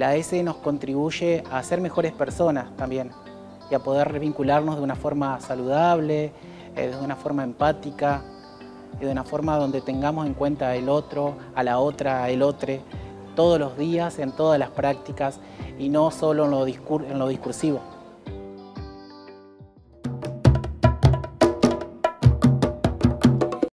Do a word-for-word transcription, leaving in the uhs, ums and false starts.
La A S nos contribuye a ser mejores personas también y a poder vincularnos de una forma saludable, eh, de una forma empática y de una forma donde tengamos en cuenta el otro, a la otra, el otro, todos los días, en todas las prácticas y no solo en lo, discur en lo discursivo.